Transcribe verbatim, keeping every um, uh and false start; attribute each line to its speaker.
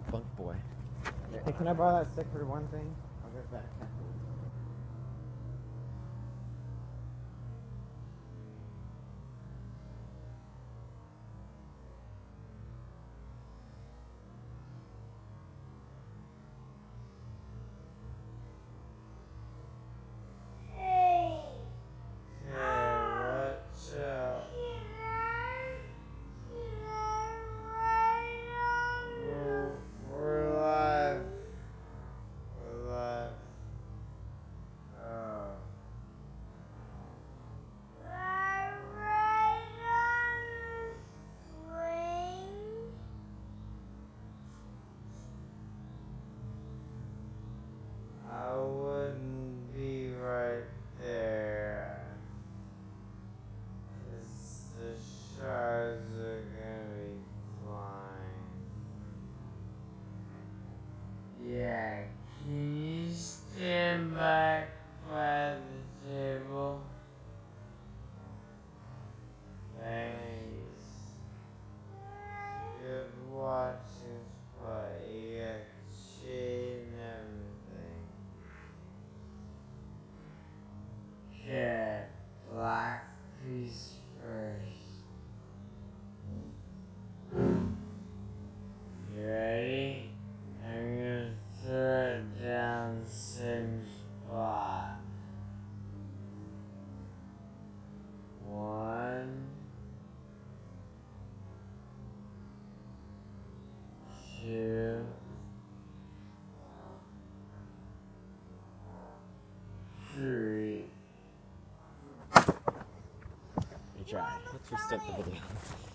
Speaker 1: bunk boy.
Speaker 2: Hey, can I borrow that stick for one thing? I'll get it back.
Speaker 3: I wouldn't be right there. 'Cause the shards are gonna be flying. Yeah, can you stand back by the table? Thanks. Good watching spot. You got shade and everything. Okay, black piece first. You ready? I'm gonna throw it down the same spot. One, two, three.
Speaker 1: You try. Let's restart the video.